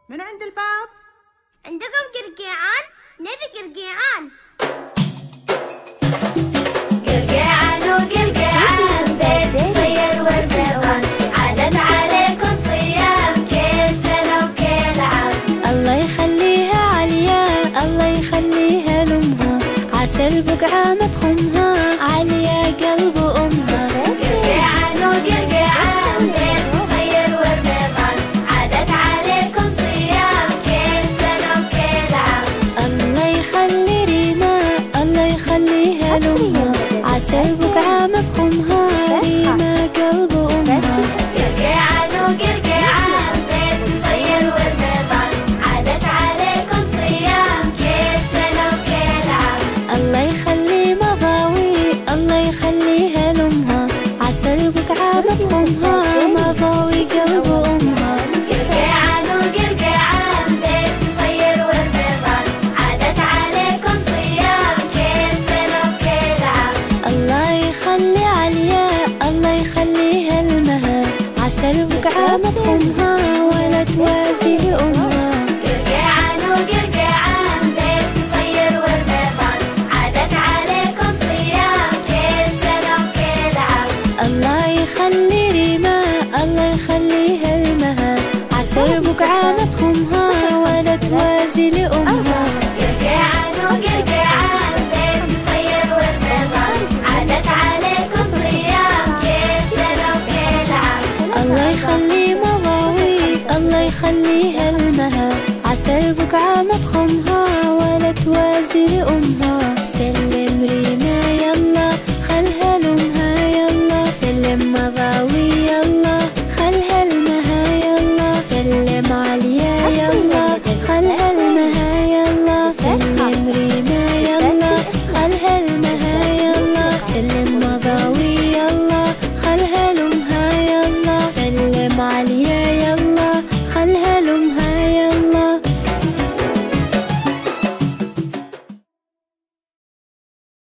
من عند الباب؟ عندكم قرقيعان؟ نبي قرقيعان. قرقيعان وقرقيعان بيت صير وزغان، عادت عليكم صيام كل سنة وكل عام. الله يخليها عليا، الله يخليها لأمها، عسى البقعة ما تخمها، عليا قلب أمها. قرقيعان وقرقيعان بيت صير ورمضان، عادت عليكم صيام كل سنة وكل عام. الله يخلي ريما، الله يخليها لأمها، عسى البقعة ما تخمها، ريما قلب أمها. قرقيعان وقرقيعان بيت صير ورمضان، عادت عليكم صيام كل سنة وكل عام. الله يخلي مضاوي، الله يخليها لأمها، عسى البقعة ما تخمها، مضاوي قلب أمها. قرقيعان وقرقيعان بيت صير ورمضان، عادت عليكم صيام كل سنة وكل عام. الله يخلي عليا، الله يخليها لمها، عسى البقعة ما تخمها، ولا توازي لأمها. قرقيعان وقرقيعان بيت صير ورمضان، عادت عليكم صيام كل سنة وكل عام. الله يخلي ريما، الله يخليها لمها، عسى البقعة ما تخمها، ولا توازي لأمها. قرقيعان وقرقيعان بيت صير ورمضان، عادت عليكم صيام كل سنة وكل عام. الله يخلي مضاوي، الله يخليها لمها، عسى البقعة ما تخمها، ولا توازي لأمها. سلم ريما يا